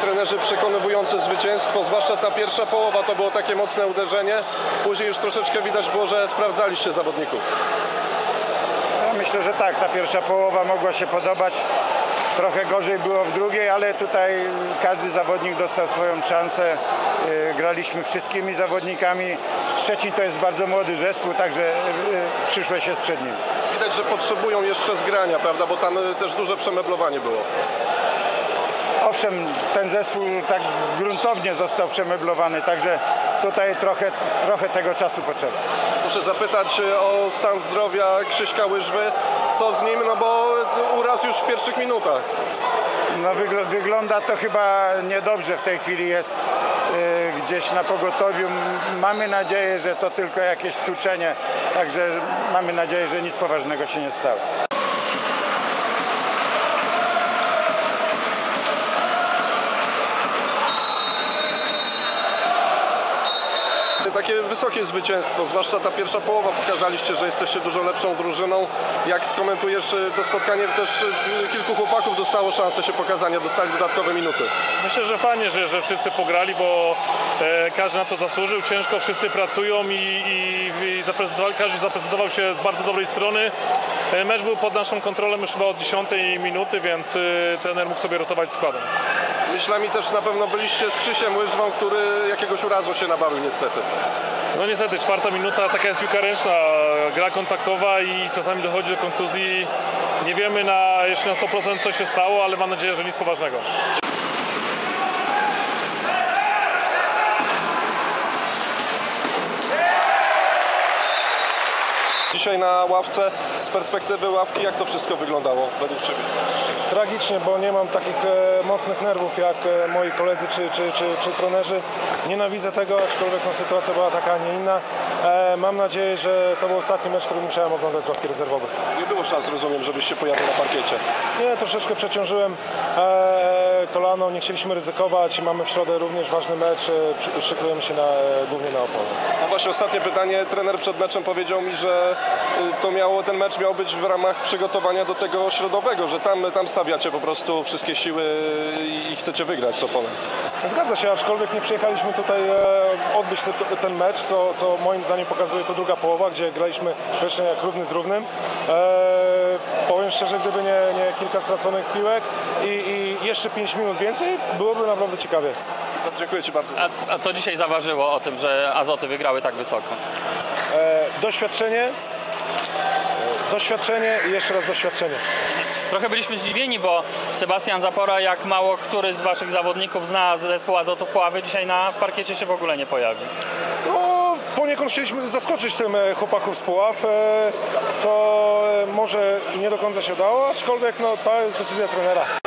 trenerzy przekonywujące zwycięstwo, zwłaszcza ta pierwsza połowa to było takie mocne uderzenie. Później już troszeczkę widać było, że sprawdzaliście zawodników. Ja myślę, że tak, ta pierwsza połowa mogła się podobać. Trochę gorzej było w drugiej, ale tutaj każdy zawodnik dostał swoją szansę. Graliśmy wszystkimi zawodnikami. Szczecin to jest bardzo młody zespół, także przyszłość jest przed nim. Widać, że potrzebują jeszcze zgrania, prawda, bo tam też duże przemeblowanie było. Owszem, ten zespół tak gruntownie został przemeblowany, także tutaj trochę tego czasu potrzeba. Muszę zapytać o stan zdrowia Krzyśka Łyżwy. Co z nim? No bo uraz już w pierwszych minutach. No wygląda to chyba niedobrze, w tej chwili jest gdzieś na pogotowiu. Mamy nadzieję, że to tylko jakieś stłuczenie, także mamy nadzieję, że nic poważnego się nie stało. Takie wysokie zwycięstwo, zwłaszcza ta pierwsza połowa. Pokazaliście, że jesteście dużo lepszą drużyną. Jak skomentujesz to spotkanie? Też kilku chłopaków dostało szansę się pokazania, dostali dodatkowe minuty. Myślę, że fajnie, że wszyscy pograli, bo każdy na to zasłużył. Ciężko wszyscy pracują i każdy zaprezentował się z bardzo dobrej strony. Mecz był pod naszą kontrolą już chyba od 10 minuty, więc trener mógł sobie rotować składem. Myślami też na pewno byliście z Krzysiem Łyżwą, który jakiegoś urazu się nabawił niestety. No niestety, 4. minuta, taka jest piłka ręczna, gra kontaktowa i czasami dochodzi do kontuzji. Nie wiemy jeszcze na 100% co się stało, ale mam nadzieję, że nic poważnego. Dzisiaj na ławce, z perspektywy ławki, jak to wszystko wyglądało według Ciebie? Tragicznie, bo nie mam takich mocnych nerwów jak moi koledzy czy trenerzy. Nienawidzę tego, aczkolwiek sytuacja była taka, a nie inna. Mam nadzieję, że to był ostatni mecz, który musiałem oglądać z ławki rezerwowych. Nie było szans, rozumiem, żebyś się pojawił na parkiecie. Nie, troszeczkę przeciążyłem kolano, nie chcieliśmy ryzykować. Mamy w środę również ważny mecz, szykujemy się głównie na Opole. No właśnie, ostatnie pytanie. Trener przed meczem powiedział mi, że ten mecz miał być w ramach przygotowania do tego środowego, że tam stawiacie po prostu wszystkie siły i chcecie wygrać z Opolem. Zgadza się, aczkolwiek nie przyjechaliśmy tutaj odbyć ten mecz, co moim zdaniem pokazuje to druga połowa, gdzie graliśmy wreszcie jak równy z równym. Powiem szczerze, gdyby nie kilka straconych piłek i jeszcze 5 minut więcej, byłoby naprawdę ciekawie. Super, dziękuję Ci bardzo. A co dzisiaj zaważyło o tym, że Azoty wygrały tak wysoko? Doświadczenie i jeszcze raz doświadczenie. Trochę byliśmy zdziwieni, bo Sebastian Zapora, jak mało który z Waszych zawodników zna zespół Azotów Puławy, dzisiaj na parkiecie się w ogóle nie pojawi. No, poniekąd chcieliśmy zaskoczyć tym chłopaków z Puław, co może nie do końca się udało, aczkolwiek to jest decyzja trenera.